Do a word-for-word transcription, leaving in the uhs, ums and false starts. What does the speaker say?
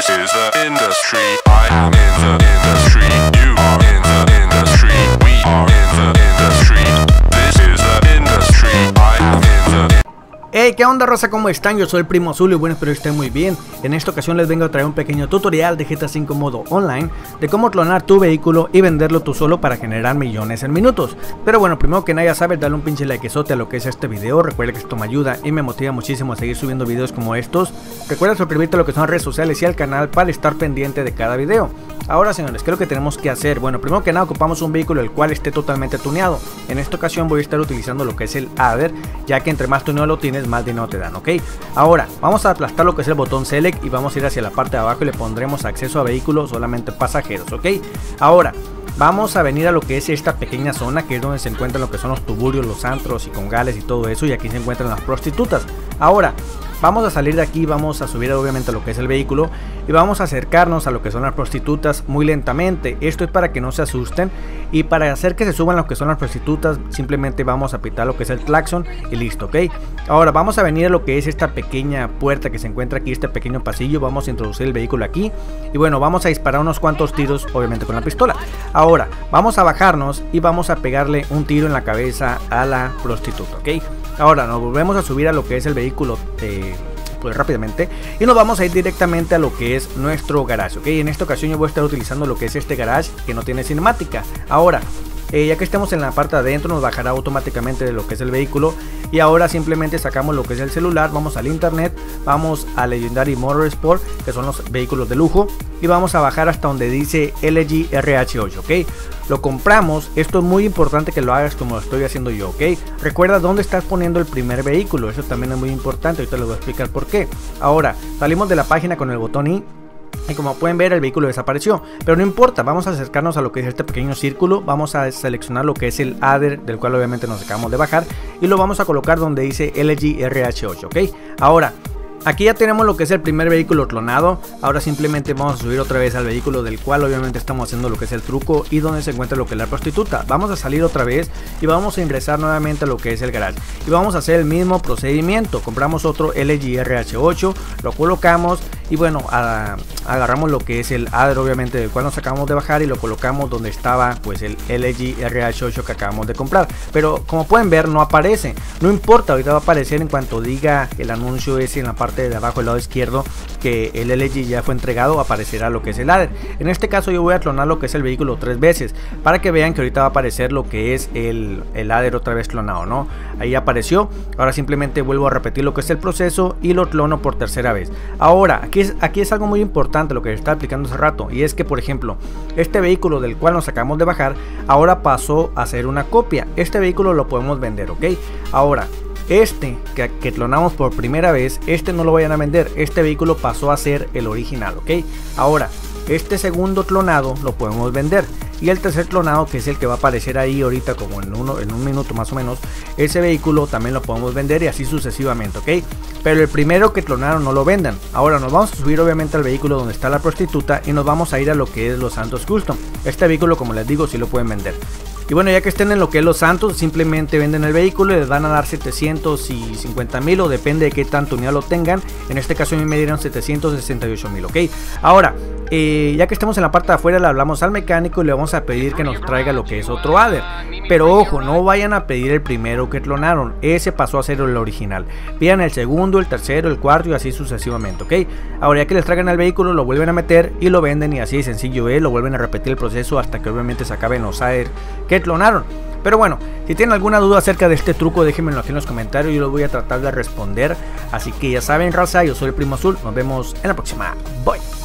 This is the industry. I am in the industry. You are in the industry. We are in the industry. This is the industry. I am in the Hey, ¿qué onda, raza? ¿Cómo están? Yo soy el Primo Azul y bueno, espero que estén muy bien. En esta ocasión les vengo a traer un pequeño tutorial de G T A cinco modo online, de cómo clonar tu vehículo y venderlo tú solo para generar millones en minutos. Pero bueno, primero que nada, ya sabes, dale un pinche likezote a lo que es este video. Recuerda que esto me ayuda y me motiva muchísimo a seguir subiendo videos como estos. Recuerda suscribirte a lo que son las redes sociales y al canal para estar pendiente de cada video. Ahora, señores, ¿qué es lo que tenemos que hacer? Bueno, primero que nada, ocupamos un vehículo el cual esté totalmente tuneado. En esta ocasión voy a estar utilizando lo que es el Adder, ya que entre más tuneado lo tienes, más dinero te dan, ¿ok? Ahora, vamos a aplastar lo que es el botón Select y vamos a ir hacia la parte de abajo y le pondremos acceso a vehículos solamente pasajeros, ¿ok? Ahora, vamos a venir a lo que es esta pequeña zona, que es donde se encuentran lo que son los tuburios, los antros y congales y todo eso, y aquí se encuentran las prostitutas. Ahora, vamos a salir de aquí, vamos a subir obviamente a lo que es el vehículo y vamos a acercarnos a lo que son las prostitutas muy lentamente. Esto es para que no se asusten, y para hacer que se suban lo que son las prostitutas simplemente vamos a pitar lo que es el claxon y listo, ¿ok? Ahora vamos a venir a lo que es esta pequeña puerta que se encuentra aquí, este pequeño pasillo. Vamos a introducir el vehículo aquí y bueno, vamos a disparar unos cuantos tiros obviamente con la pistola. Ahora vamos a bajarnos y vamos a pegarle un tiro en la cabeza a la prostituta, ¿ok? Ahora nos volvemos a subir a lo que es el vehículo eh, pues rápidamente, y nos vamos a ir directamente a lo que es nuestro garage, ¿ok? En esta ocasión yo voy a estar utilizando lo que es este garage que no tiene cinemática. Ahora, eh, ya que estemos en la parte de adentro, nos bajará automáticamente de lo que es el vehículo, y ahora simplemente sacamos lo que es el celular, vamos al internet, vamos a Legendary Motorsport, que son los vehículos de lujo, y vamos a bajar hasta donde dice L G R H ocho, ¿ok? Lo compramos. Esto es muy importante que lo hagas como lo estoy haciendo yo, ¿ok? Recuerda dónde estás poniendo el primer vehículo, eso también es muy importante, ahorita les voy a explicar por qué. Ahora, salimos de la página con el botón I, y como pueden ver el vehículo desapareció, pero no importa, vamos a acercarnos a lo que es este pequeño círculo, vamos a seleccionar lo que es el Adder, del cual obviamente nos acabamos de bajar, y lo vamos a colocar donde dice L G R H ocho, ¿ok? Ahora, aquí ya tenemos lo que es el primer vehículo clonado. Ahora simplemente vamos a subir otra vez al vehículo del cual obviamente estamos haciendo lo que es el truco y donde se encuentra lo que es la prostituta. Vamos a salir otra vez y vamos a ingresar nuevamente a lo que es el garage y vamos a hacer el mismo procedimiento. Compramos otro L G R H ocho, lo colocamos y bueno, a, agarramos lo que es el Adder obviamente del cual nos acabamos de bajar y lo colocamos donde estaba pues el L G R H ocho que acabamos de comprar. Pero como pueden ver no aparece, no importa, ahorita va a aparecer en cuanto diga el anuncio ese en la parte de abajo del lado izquierdo que el L G ya fue entregado, aparecerá lo que es el Adder. En este caso yo voy a clonar lo que es el vehículo tres veces para que vean que ahorita va a aparecer lo que es el, el Adder otra vez clonado, ¿no? Ahí apareció. Ahora simplemente vuelvo a repetir lo que es el proceso y lo clono por tercera vez. Ahora aquí es, aquí es algo muy importante lo que estaba explicando hace rato, y es que por ejemplo este vehículo del cual nos acabamos de bajar ahora pasó a ser una copia. Este vehículo lo podemos vender, ¿ok? Ahora este que, que clonamos por primera vez, este no lo vayan a vender, este vehículo pasó a ser el original, ¿ok? Ahora, este segundo clonado lo podemos vender, y el tercer clonado, que es el que va a aparecer ahí ahorita como en, uno, en un minuto más o menos, ese vehículo también lo podemos vender y así sucesivamente, ¿ok? Pero el primero que clonaron no lo vendan. Ahora nos vamos a subir obviamente al vehículo donde está la prostituta y nos vamos a ir a lo que es Los Santos Custom. Este vehículo, como les digo, sí lo pueden vender. Y bueno, ya que estén en lo que es Los Santos, simplemente venden el vehículo y les van a dar setecientos cincuenta mil, o depende de qué tanto unidad lo tengan. En este caso a mí me dieron setecientos sesenta y ocho mil, ¿ok? Ahora, eh, ya que estemos en la parte de afuera, le hablamos al mecánico y le vamos a pedir que nos traiga lo que es otro Adder. Pero ojo, no vayan a pedir el primero que clonaron, ese pasó a ser el original. Pidan el segundo, el tercero, el cuarto y así sucesivamente, ¿ok? Ahora ya que les traigan el vehículo, lo vuelven a meter y lo venden, y así de sencillo es, lo vuelven a repetir el proceso hasta que obviamente se acaben los Adder que clonaron. Pero bueno, si tienen alguna duda acerca de este truco, déjenmelo aquí en los comentarios, yo lo voy a tratar de responder. Así que ya saben, raza, yo soy el Primo Azul, nos vemos en la próxima, bye.